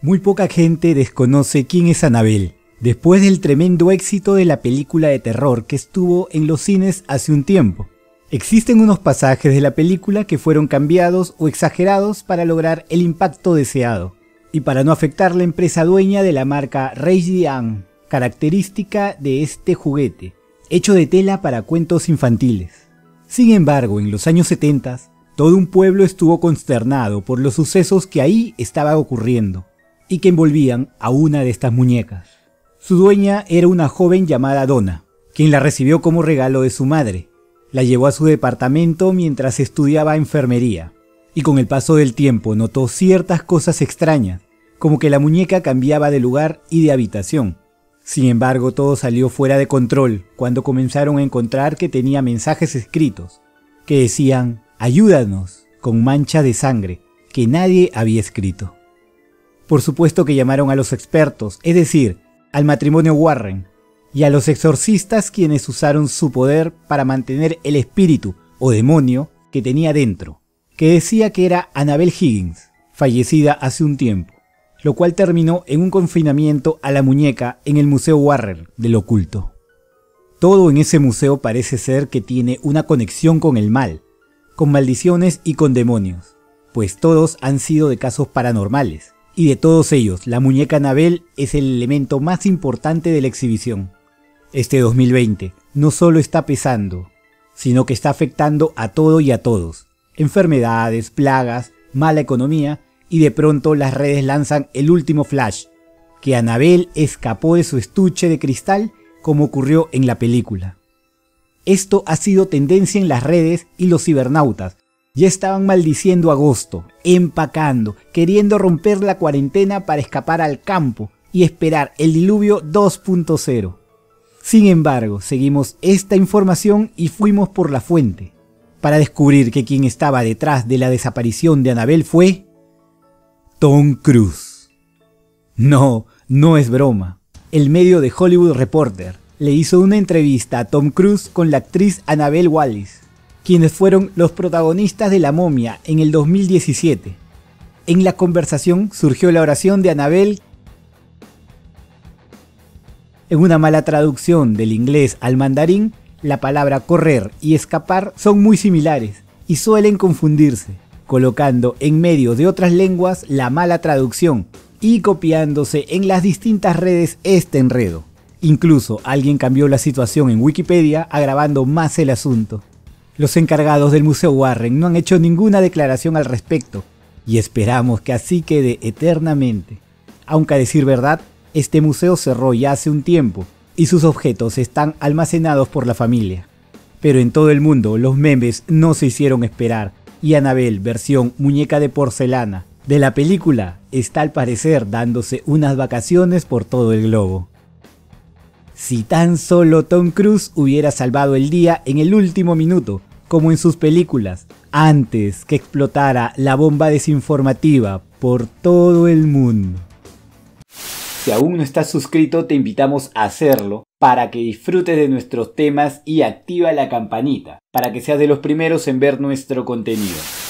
Muy poca gente desconoce quién es Annabelle, después del tremendo éxito de la película de terror que estuvo en los cines hace un tiempo. Existen unos pasajes de la película que fueron cambiados o exagerados para lograr el impacto deseado, y para no afectar la empresa dueña de la marca Rage-Diane, característica de este juguete, hecho de tela para cuentos infantiles. Sin embargo, en los años 70, todo un pueblo estuvo consternado por los sucesos que ahí estaban ocurriendo, y que envolvían a una de estas muñecas. Su dueña era una joven llamada Donna, quien la recibió como regalo de su madre. La llevó a su departamento mientras estudiaba enfermería, y con el paso del tiempo notó ciertas cosas extrañas, como que la muñeca cambiaba de lugar y de habitación. Sin embargo, todo salió fuera de control cuando comenzaron a encontrar que tenía mensajes escritos, que decían «Ayúdanos», con mancha de sangre, que nadie había escrito. Por supuesto que llamaron a los expertos, es decir, al matrimonio Warren, y a los exorcistas, quienes usaron su poder para mantener el espíritu o demonio que tenía dentro, que decía que era Annabelle Higgins, fallecida hace un tiempo, lo cual terminó en un confinamiento a la muñeca en el Museo Warren del Oculto. Todo en ese museo parece ser que tiene una conexión con el mal, con maldiciones y con demonios, pues todos han sido de casos paranormales. Y de todos ellos, la muñeca Annabelle es el elemento más importante de la exhibición. Este 2020 no solo está pesando, sino que está afectando a todo y a todos. Enfermedades, plagas, mala economía, y de pronto las redes lanzan el último flash, que Annabelle escapó de su estuche de cristal como ocurrió en la película. Esto ha sido tendencia en las redes y los cibernautas ya estaban maldiciendo agosto, empacando, queriendo romper la cuarentena para escapar al campo y esperar el diluvio 2.0. Sin embargo, seguimos esta información y fuimos por la fuente, para descubrir que quien estaba detrás de la desaparición de Annabelle fue Tom Cruise. No es broma. El medio The Hollywood Reporter le hizo una entrevista a Tom Cruise con la actriz Annabelle Wallis, quienes fueron los protagonistas de La Momia en el 2017. En la conversación surgió la oración de Annabelle. En una mala traducción del inglés al mandarín, la palabra correr y escapar son muy similares y suelen confundirse, colocando en medio de otras lenguas la mala traducción y copiándose en las distintas redes este enredo. Incluso alguien cambió la situación en Wikipedia agravando más el asunto. Los encargados del Museo Warren no han hecho ninguna declaración al respecto y esperamos que así quede eternamente. Aunque a decir verdad, este museo cerró ya hace un tiempo y sus objetos están almacenados por la familia. Pero en todo el mundo los memes no se hicieron esperar y Annabelle, versión muñeca de porcelana de la película, está al parecer dándose unas vacaciones por todo el globo. Si tan solo Tom Cruise hubiera salvado el día en el último minuto, como en sus películas, antes que explotara la bomba desinformativa por todo el mundo. Si aún no estás suscrito, te invitamos a hacerlo para que disfrutes de nuestros temas y activa la campanita, para que seas de los primeros en ver nuestro contenido.